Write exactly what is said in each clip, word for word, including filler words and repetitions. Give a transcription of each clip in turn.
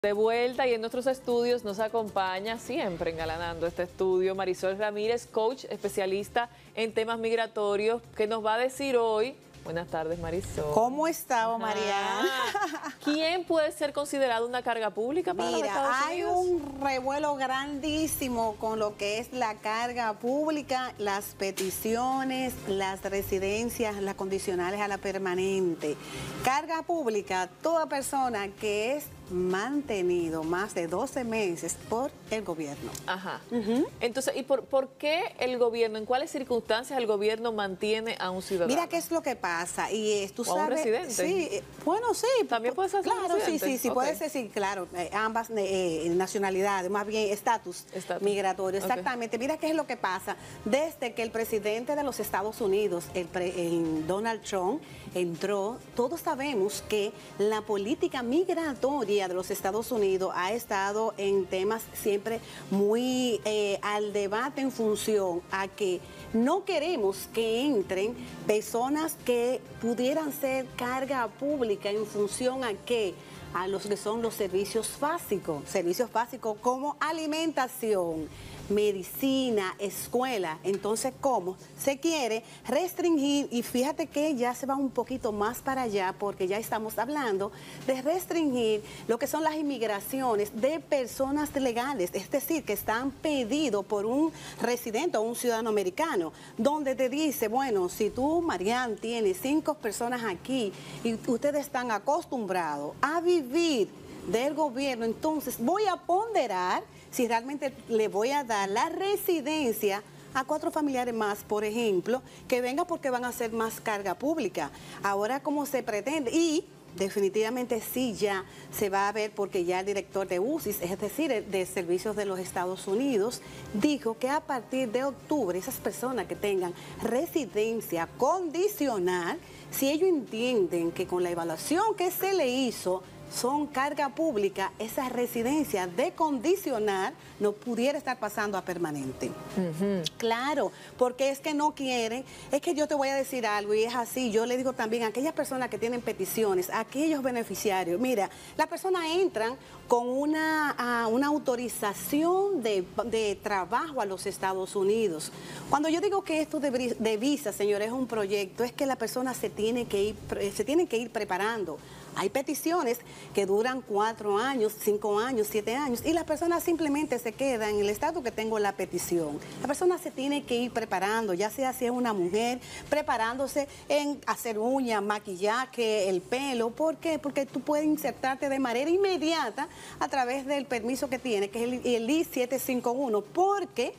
De vuelta y en nuestros estudios nos acompaña, siempre engalanando este estudio, Marisol Ramírez, coach especialista en temas migratorios, que nos va a decir hoy, buenas tardes Marisol. ¿Cómo está, Mariana? ¿Quién puede ser considerado una carga pública para Mira, los Estados hay Unidos? un revuelo grandísimo con lo que es la carga pública, las peticiones, las residencias, las condicionales a la permanente. Carga pública, toda persona que es mantenido más de doce meses por el gobierno. Ajá. Uh-huh. Entonces, ¿y por, por qué el gobierno, en cuáles circunstancias el gobierno mantiene a un ciudadano? Mira qué es lo que pasa, y es, tú ¿O a un sabes, residente? sí, bueno, sí. ¿También puede ser Claro, sí, sí, sí, okay. puede ser, sí, claro, eh, ambas eh, nacionalidades, más bien estatus migratorio, exactamente. Okay. Mira qué es lo que pasa, desde que el presidente de los Estados Unidos, el, pre, el Donald Trump, entró, todos sabemos que la política migratoria de los Estados Unidos ha estado en temas siempre muy eh, al debate en función a que no queremos que entren personas que pudieran ser carga pública en función a que a los que son los servicios básicos, servicios básicos como alimentación, medicina, escuela. Entonces, ¿cómo? Se quiere restringir, y fíjate que ya se va un poquito más para allá, porque ya estamos hablando de restringir lo que son las inmigraciones de personas legales, es decir, que están pedidos por un residente o un ciudadano americano, donde te dice, bueno, si tú, Marian, tienes cinco personas aquí y ustedes están acostumbrados a vivir del gobierno, entonces voy a ponderar si realmente le voy a dar la residencia a cuatro familiares más, por ejemplo, que vengan porque van a hacer más carga pública. Ahora, como se pretende, y definitivamente sí ya se va a ver, porque ya el director de U C I S, es decir, de Servicios de los Estados Unidos, dijo que a partir de octubre, esas personas que tengan residencia condicional, si ellos entienden que con la evaluación que se le hizo, son carga pública, esa residencia de condicional no pudiera estar pasando a permanente. Uh-huh. Claro, porque es que no quieren, es que yo te voy a decir algo y es así, yo le digo también a aquellas personas que tienen peticiones, a aquellos beneficiarios, mira, las personas entran con una, uh, una autorización de, de trabajo a los Estados Unidos. Cuando yo digo que esto de, de visa, señores, es un proyecto, es que la persona se tiene que ir, se tiene que ir preparando. Hay peticiones que duran cuatro años, cinco años, siete años, y las personas simplemente se quedan en el estado que tengo la petición. La persona se tiene que ir preparando, ya sea si es una mujer, preparándose en hacer uñas, maquillaje, el pelo. ¿Por qué? Porque tú puedes insertarte de manera inmediata a través del permiso que tiene, que es el, el I setecientos cincuenta y uno, porque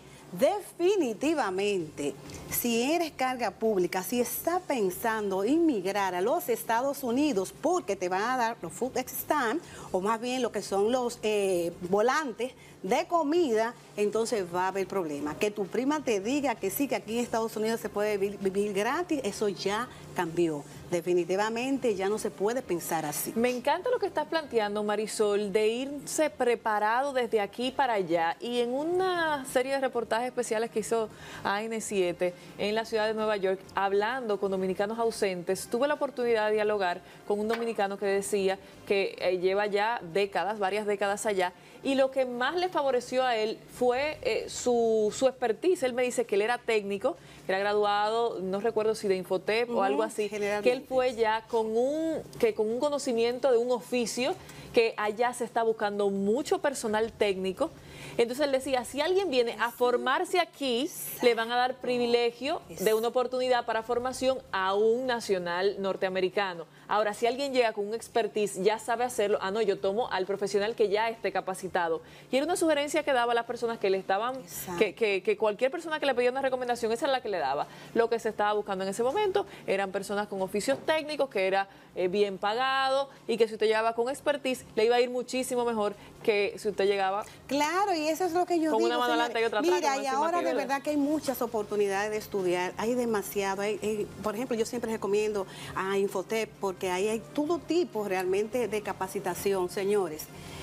definitivamente, si eres carga pública, si estás pensando inmigrar a los Estados Unidos porque te van a dar los food stamps, o más bien lo que son los eh, volantes de comida, entonces va a haber problema. Que tu prima te diga que sí, que aquí en Estados Unidos se puede vivir, vivir gratis, eso ya cambió. Definitivamente ya no se puede pensar así. Me encanta lo que estás planteando, Marisol, de irse preparado desde aquí para allá. Y en una serie de reportajes especiales que hizo A N siete en la ciudad de Nueva York, hablando con dominicanos ausentes, tuve la oportunidad de dialogar con un dominicano que decía que eh, lleva ya décadas, varias décadas allá, y lo que más le favoreció a él fue eh, su, su expertise. Él me dice que él era técnico, que era graduado, no recuerdo si de Infotep uh-huh, o algo así, que él fue ya con un, que con un conocimiento de un oficio, que allá se está buscando mucho personal técnico. Entonces él decía, si alguien viene a formarse aquí, le van a dar privilegio de una oportunidad para formación a un nacional norteamericano. Ahora, si alguien llega con un expertise, ya sabe hacerlo, ah, no, yo tomo al profesional que ya esté capacitado. Y era una sugerencia que daba a las personas que le estaban, que, que, que cualquier persona que le pedía una recomendación, esa era la que le daba. Lo que se estaba buscando en ese momento eran personas con oficios técnicos, que era eh, bien pagado, y que si usted llegaba con expertise, le iba a ir muchísimo mejor que si usted llegaba. Claro, y eso es lo que yo con digo, una mano adelante y otra atrás. Mira, y ahora de verdad que hay muchas oportunidades de estudiar, hay demasiado. Hay, hay, por ejemplo, yo siempre recomiendo a Infotep, porque ahí hay todo tipo realmente de capacitación, señores.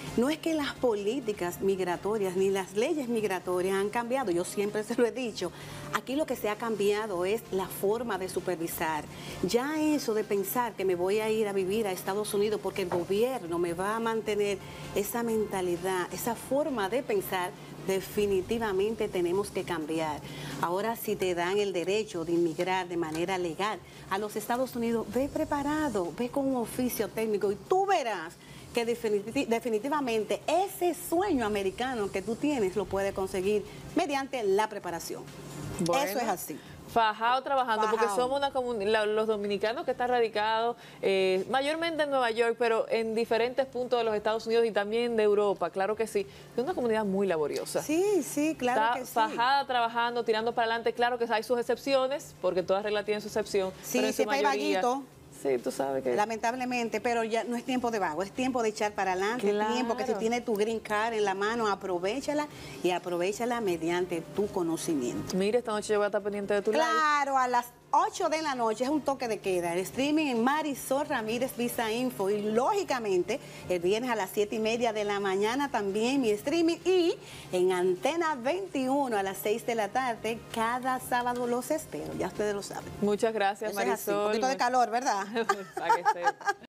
No es que las políticas migratorias ni las leyes migratorias han cambiado, yo siempre se lo he dicho. Aquí lo que se ha cambiado es la forma de supervisar. Ya eso de pensar que me voy a ir a vivir a Estados Unidos porque el gobierno me va a mantener, esa mentalidad, esa forma de pensar, definitivamente tenemos que cambiar. Ahora, si te dan el derecho de inmigrar de manera legal a los Estados Unidos, ve preparado, ve con un oficio técnico y tú verás que definitivamente ese sueño americano que tú tienes lo puedes conseguir mediante la preparación. Bueno, eso es así. Fajado trabajando, Fajao. Porque somos una comunidad, los dominicanos que están radicados eh, mayormente en Nueva York, pero en diferentes puntos de los Estados Unidos y también de Europa, claro que sí. Es una comunidad muy laboriosa. Sí, sí, claro Está que sí. fajada, trabajando, tirando para adelante. Claro que hay sus excepciones, porque todas reglas tienen su excepción. Sí, pero en siempre su hay mayoría, vaguito. Sí, tú sabes que... Lamentablemente, pero ya no es tiempo de vago, es tiempo de echar para adelante, Claro. es tiempo que si tienes tu green card en la mano, aprovéchala y aprovéchala mediante tu conocimiento. Mire, esta noche yo voy a estar pendiente de tu live. Claro, a las ocho de la noche es un toque de queda, el streaming en Marisol Ramírez Visa Info y lógicamente el viernes a las siete y media de la mañana también mi streaming y en Antena veintiuno a las seis de la tarde cada sábado los espero, ya ustedes lo saben. Muchas gracias, Eso es así, Marisol. un poquito de calor, ¿verdad? Para que sepa.